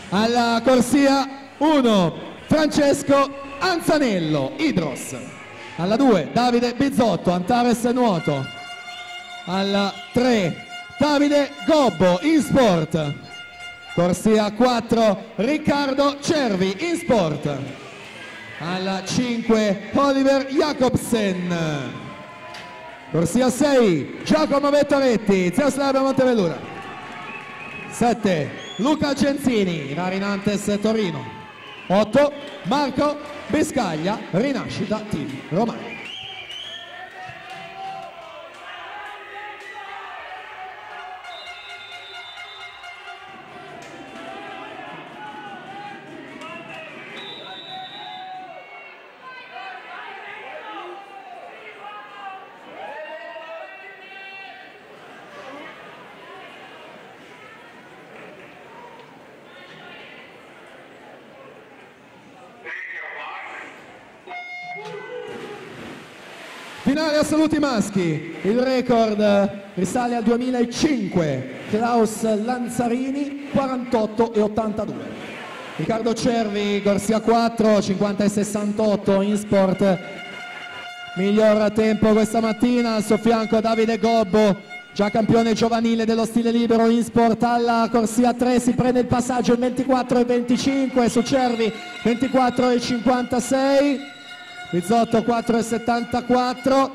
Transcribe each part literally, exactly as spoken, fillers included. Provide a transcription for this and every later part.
Alla corsia uno Francesco Anzanello, Idros. Alla due Davide Bizzotto, Antares Nuoto. Alla tre Davide Gobbo, InSport. Corsia quattro Riccardo Cervi, InSport. Alla cinque Oliver Jacobsen. Corsia sei Giacomo Vettoretti, Zeoslav Montevellura. sette Luca Genzini, Rarinantes Torino. otto Marco Biscaglia, Rinascita Team Romano. Finale assoluti maschi, il record risale al duemilacinque, Klaus Lanzarini quarantotto e ottantadue. Riccardo Cervi, corsia quattro, cinquanta e sessantotto, InSport, miglior tempo questa mattina. Al suo fianco Davide Gobbo, già campione giovanile dello stile libero, InSport. Alla corsia tre si prende il passaggio in ventiquattro e venticinque, su Cervi ventiquattro e cinquantasei. Bizzotto quattro e settantaquattro,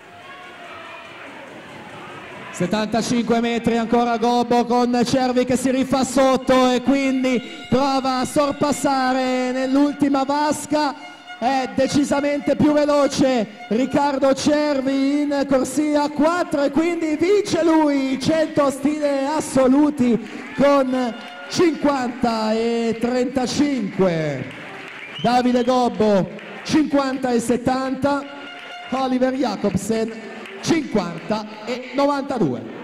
settantacinque metri ancora Gobbo con Cervi che si rifà sotto e quindi prova a sorpassare nell'ultima vasca. È decisamente più veloce Riccardo Cervi in corsia quattro e quindi vince lui cento stile assoluti con cinquanta e trentacinque. Davide Gobbo cinquanta e settanta, Oliver Jacobsen cinquanta e novantadue.